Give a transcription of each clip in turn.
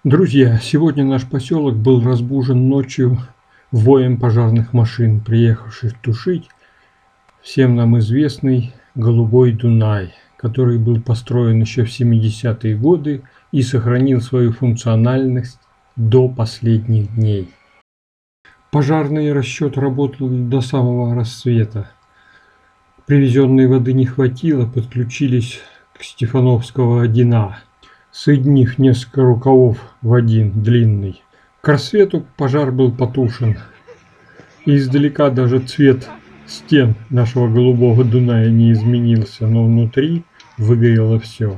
Друзья, сегодня наш поселок был разбужен ночью воем пожарных машин, приехавших тушить всем нам известный Голубой Дунай, который был построен еще в 70-е годы и сохранил свою функциональность до последних дней. Пожарный расчет работал до самого рассвета. Привезенной воды не хватило, подключились к Стефановского 1А, соединив несколько рукавов в один длинный. К рассвету пожар был потушен, и издалека даже цвет стен нашего Голубого Дуная не изменился, но внутри выгорело все.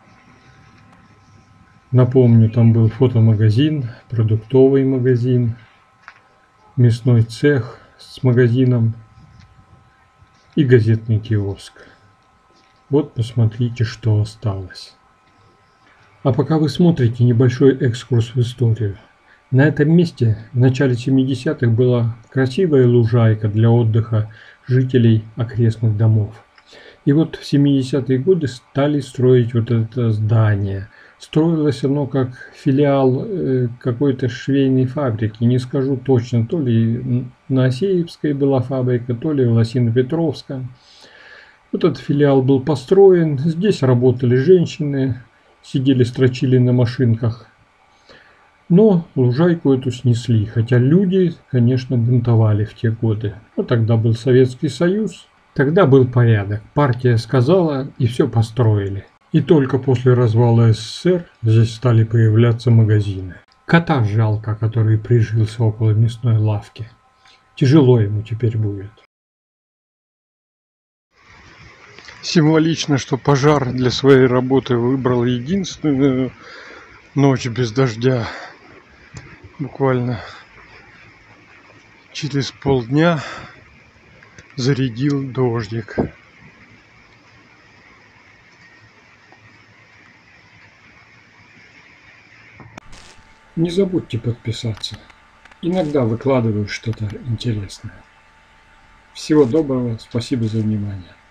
Напомню, там был фотомагазин, продуктовый магазин, мясной цех с магазином и газетный киоск. Вот посмотрите, что осталось. А пока вы смотрите, небольшой экскурс в историю. На этом месте в начале 70-х была красивая лужайка для отдыха жителей окрестных домов. И вот в 70-е годы стали строить вот это здание. Строилось оно как филиал какой-то швейной фабрики, не скажу точно, то ли на Асеевской была фабрика, то ли в Лосино-Петровском. Вот этот филиал был построен, здесь работали женщины, сидели, строчили на машинках. Но лужайку эту снесли, хотя люди, конечно, бунтовали в те годы. Но тогда был Советский Союз, тогда был порядок. Партия сказала, и все построили. И только после развала СССР здесь стали появляться магазины. Кота жалко, который прижился около мясной лавки. Тяжело ему теперь будет. Символично, что пожар для своей работы выбрал единственную ночь без дождя. Буквально через полдня зарядил дождик. Не забудьте подписаться. Иногда выкладываю что-то интересное. Всего доброго, спасибо за внимание.